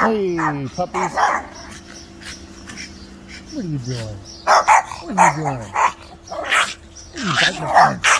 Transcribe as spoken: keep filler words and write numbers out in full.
Hey, puppies. What are you doing? What are you doing? What are you biting the fence?